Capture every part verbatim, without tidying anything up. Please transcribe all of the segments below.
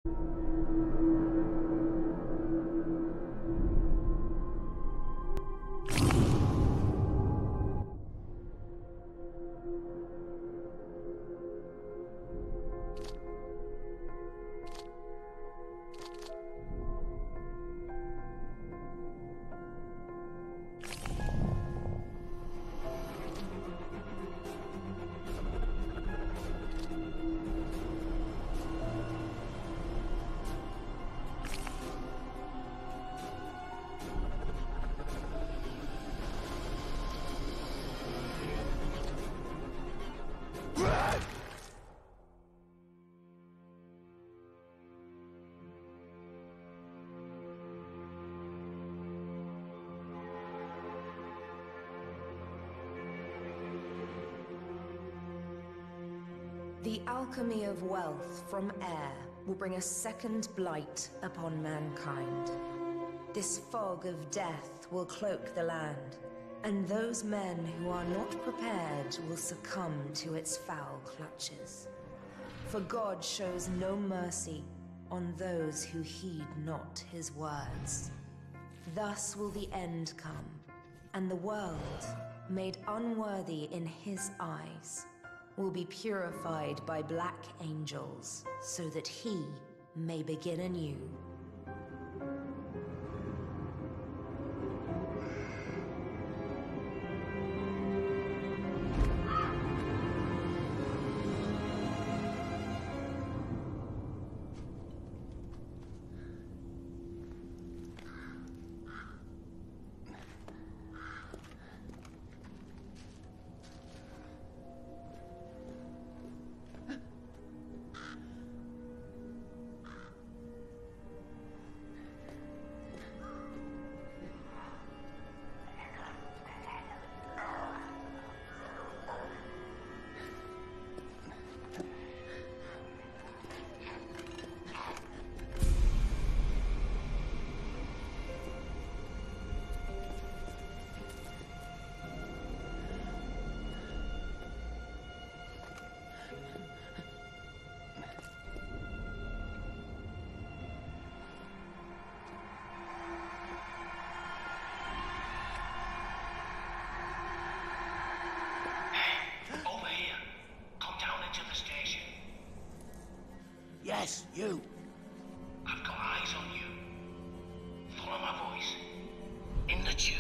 The alchemy of wealth from air will bring a second blight upon mankind. This fog of death will cloak the land, and those men who are not prepared will succumb to its foul clutches. For God shows no mercy on those who heed not his words. Thus will the end come, and the world, made unworthy in his eyes, will be purified by black angels, so that he may begin anew. Yes, you. I've got eyes on you. Follow my voice. In the tube.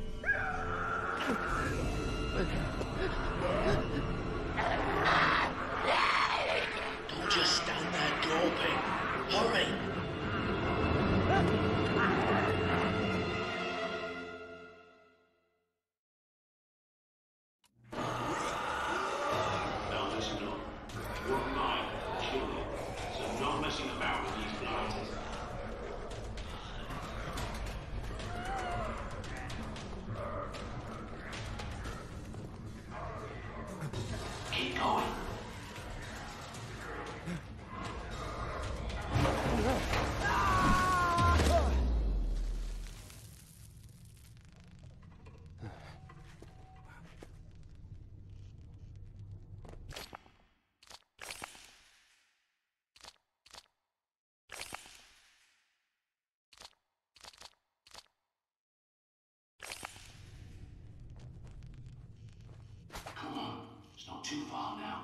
Don't just stand there gawping. Hurry! Now listen up. One night will kill you. So not messing about with these blighters. Keep going. Come on, it's not too far now.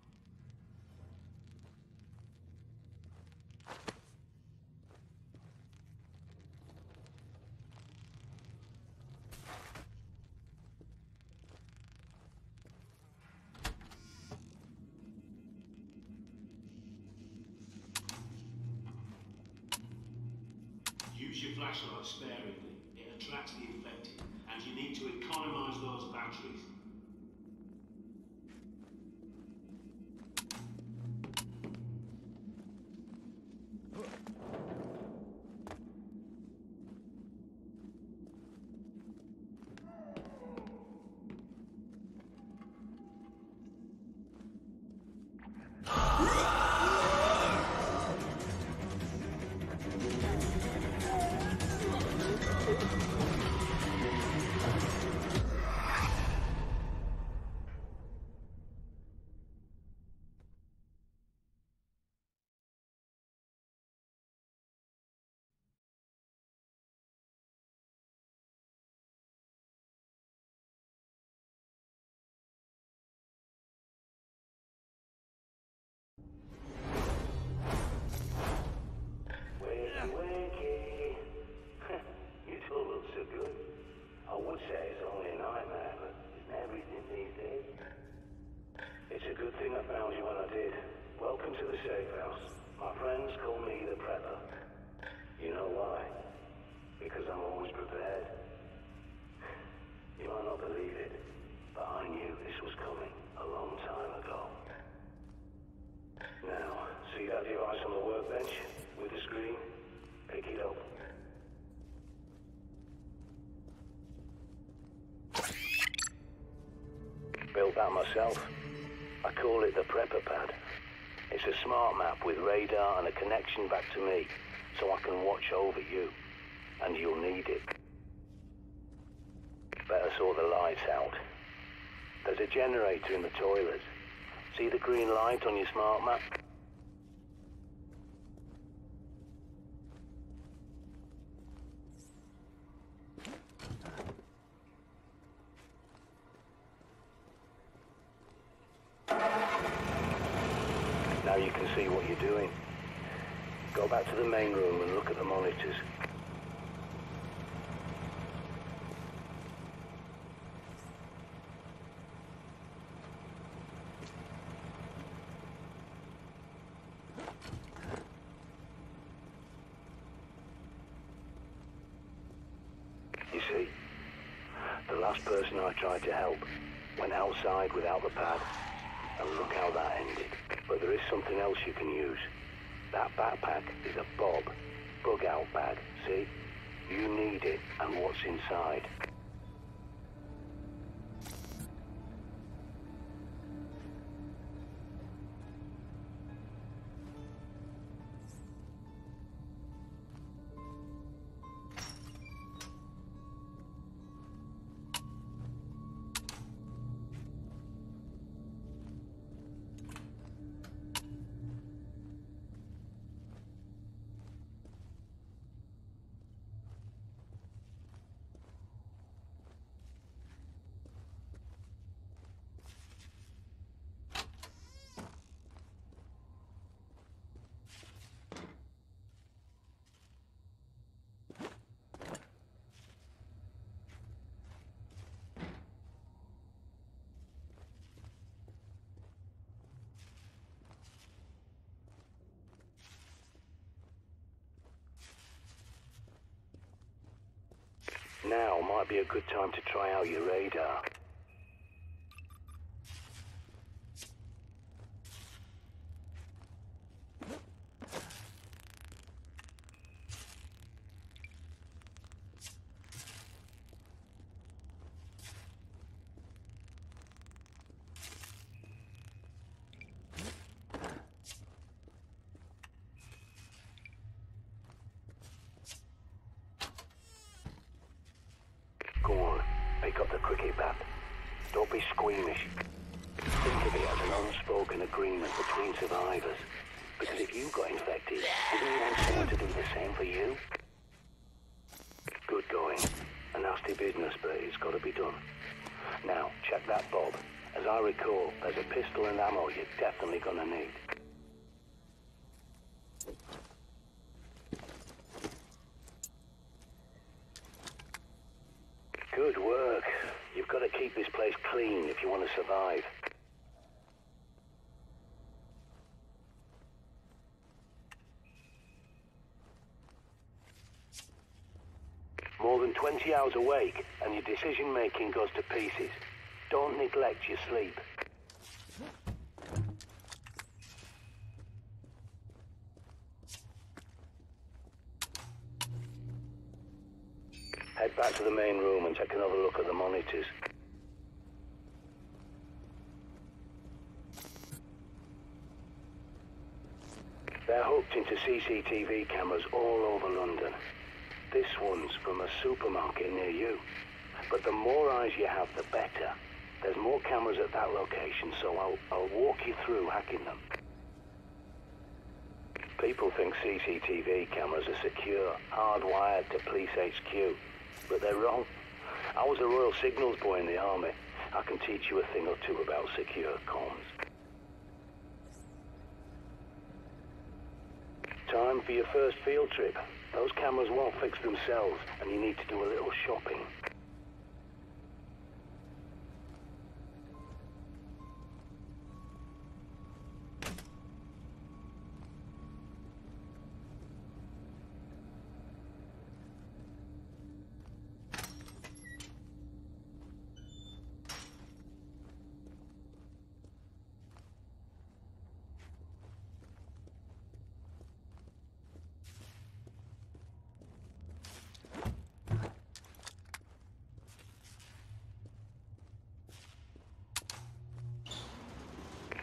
Use your flashlight sparingly. It attracts the infected, and you need to economize those batteries. that myself. I call it the Prepper Pad. It's a smart map with radar and a connection back to me, so I can watch over you. And you'll need it. Better sort the lights out. There's a generator in the toilet. See the green light on your smart map? Now you can see what you're doing. Go back to the main room and look at the monitors. You see, the last person I tried to help went outside without the pad, and look how that ended. But there is something else you can use. That backpack is a Bob, bug-out bag, see? You need it and what's inside. Now might be a good time to try out your radar. Go on, pick up the cricket bat. Don't be squeamish. Think of it as an unspoken agreement between survivors. Because if you got infected, wouldn't you want someone to do the same for you? Good going. A nasty business, but it's got to be done. Now, check that Bob. As I recall, there's a pistol and ammo you're definitely gonna need. Good work. You've got to keep this place clean if you want to survive. More than twenty hours awake and your decision-making goes to pieces. Don't neglect your sleep. Head back to the main room and take another look at the monitors. They're hooked into C C T V cameras all over London. This one's from a supermarket near you. But the more eyes you have, the better. There's more cameras at that location, so I'll, I'll walk you through hacking them. People think C C T V cameras are secure, hardwired to police H Q. But they're wrong. I was a Royal Signals boy in the army. I can teach you a thing or two about secure comms. Time for your first field trip. Those cameras won't fix themselves, and you need to do a little shopping.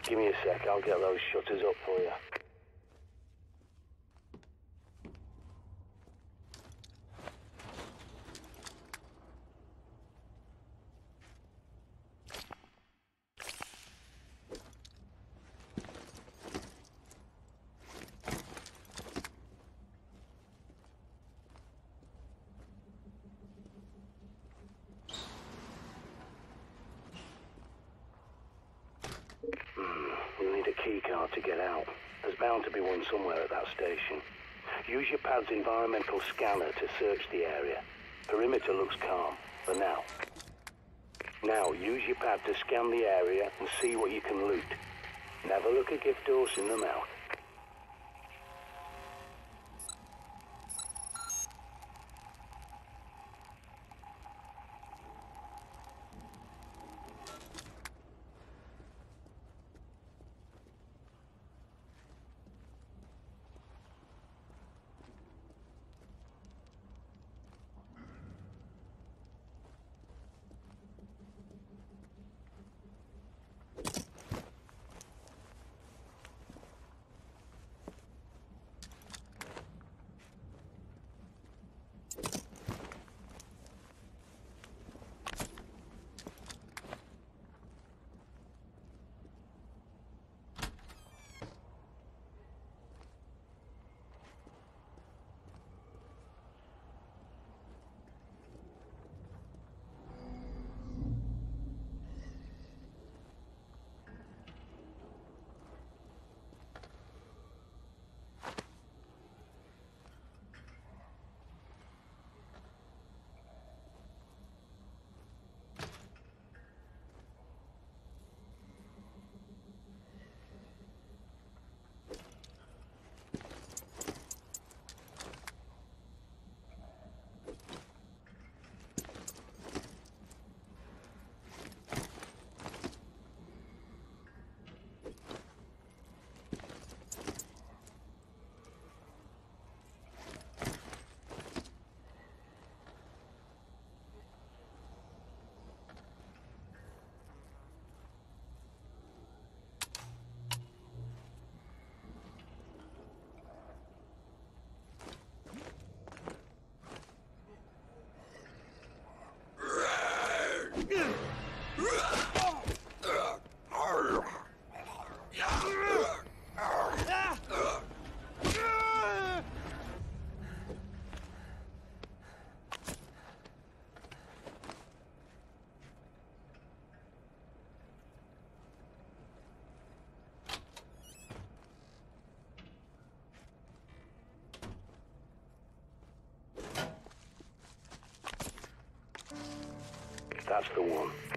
Give me a sec, I'll get those shutters up for you. You'll need a key card to get out. There's bound to be one somewhere at that station. Use your pad's environmental scanner to search the area. Perimeter looks calm, for now. Now, use your pad to scan the area and see what you can loot. Never look a gift horse in the mouth. That's the one.